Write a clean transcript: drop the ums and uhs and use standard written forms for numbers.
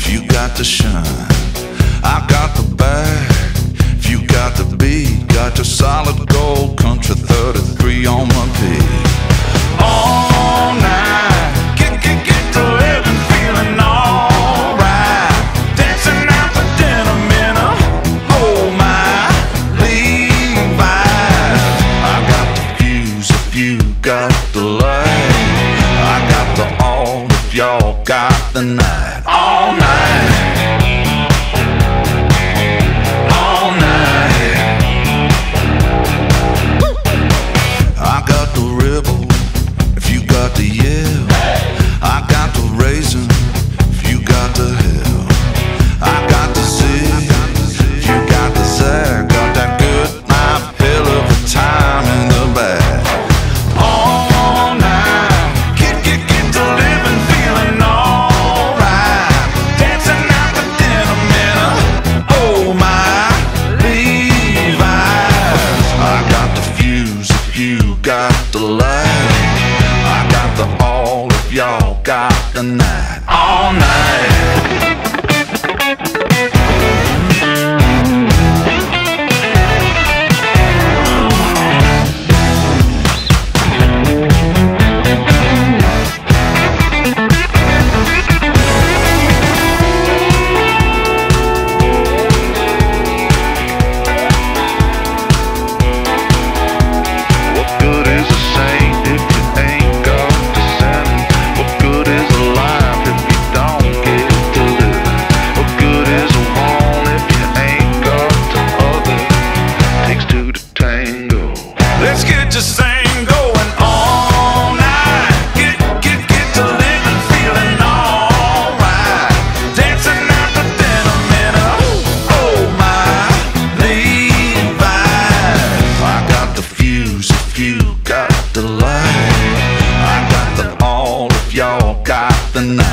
you got the shine. I got the bag, if you got the beat. Got your solid gold country 33 on my beat. All night, get to living, feeling alright. Dancing out the denim in a oh my Levi's. I got the fuse if you got the light. I got the all if y'all got the night. All night. The yell, I got the raisin, if you got the hell. I got the zig, if you got the zag. Got that good life, hell of a time in the bag. All night, get to living, feeling alright. Dancing out the denim in a oh my Levi's. I got the fuse if you got the light. All if y'all got the night. All night. Let's get your same going all night. Get to living, feeling alright. Dancing out the denim in a oh my Levi's. I got the fuse if you got the light. I got the all if y'all got the night.